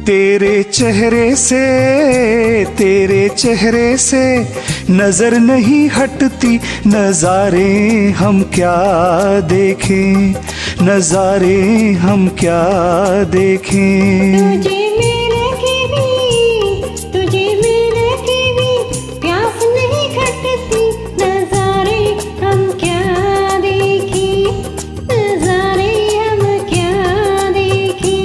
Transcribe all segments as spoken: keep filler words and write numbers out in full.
तेरे चेहरे से तेरे चेहरे से नजर नहीं हटती, नजारे हम क्या देखें, नजारे हम क्या देखें। तुझे मेरे की भी, तुझे मेरे की भी प्यास नहीं खटती, नजारे हम क्या देखें, नजारे हम क्या देखें।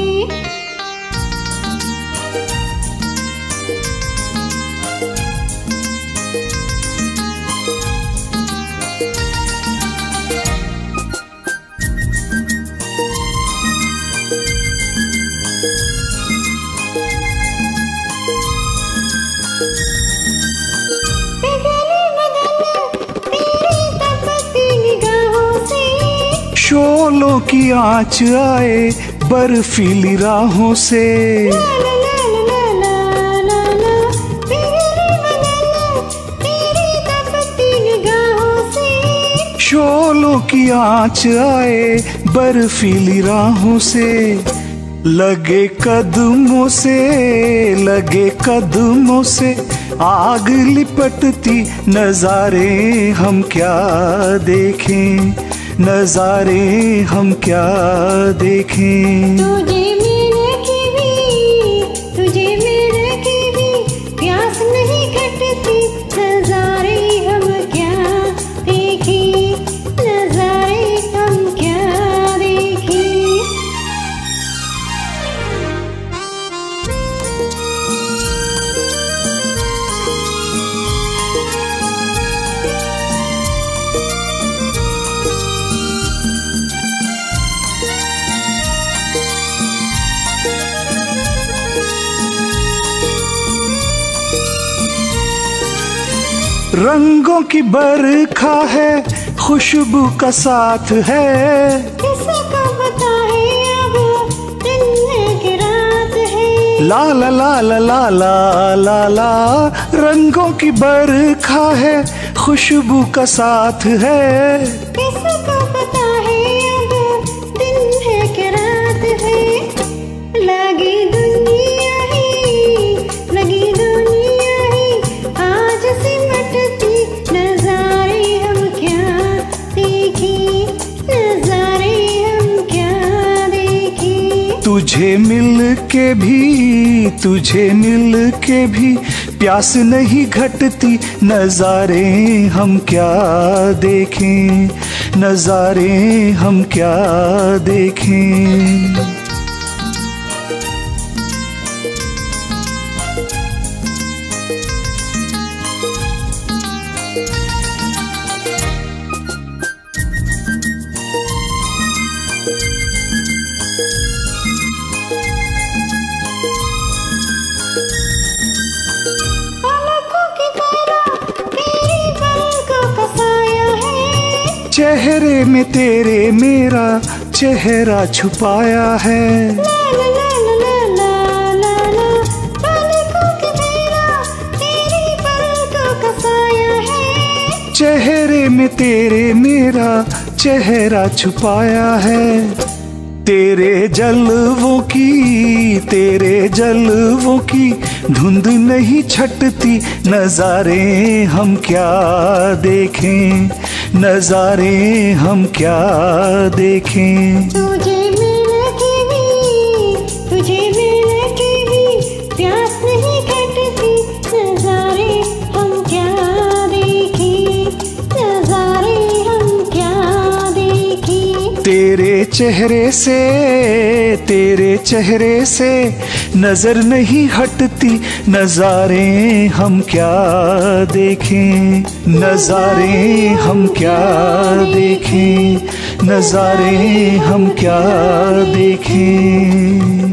शोलों की आँच आए बर्फीली राहों से, शोलों की आँच आए बर्फीली राहों से, लगे कदमों से लगे कदमों से आग लिपटती, नजारे हम क्या देखें, नजारे हम क्या देखें। तुझे मेरे की भी, तुझे मेरे की भी प्यास नहीं खटती, नजारे हम क्या देखें, नजारे हम क्या देखें। रंगों की बरखा है, खुशबू का साथ है, किसको बताए अब दिन है कि रात है। ला ला ला ला ला ला ला ला। रंगों की बरखा है, खुशबू का साथ है, किसको पता है अब दिन है कि रात है। लगी दुनिया ही, लगी दुनिया ही आज सिमटती, नजारे हम क्या देखें, नजारे हम क्या देखें। तुझे मिल के भी तुझे मिल के भी प्यास नहीं घटती, नजारे हम क्या देखें, नजारे हम क्या देखें। चेहरे में तेरे मेरा चेहरा छुपाया है, ला ला ला ला ला ला ला। पलकों के तेरा तेरी पलकों का साया है, चेहरे में तेरे मेरा चेहरा छुपाया है। तेरे जलवों की तेरे जलवों की धुंध नहीं छटती, नजारे हम क्या देखें, नजारे हम क्या देखें। तुझे मिल के भी, तुझे मिल के भी प्यास नहीं घटती, नजारे हम क्या देखें, नजारे हम क्या देखें। तेरे चेहरे से तेरे चेहरे से नजर नहीं हटती, नजारे हम क्या देखें, नजारे हम क्या देखें, नजारे हम क्या देखें।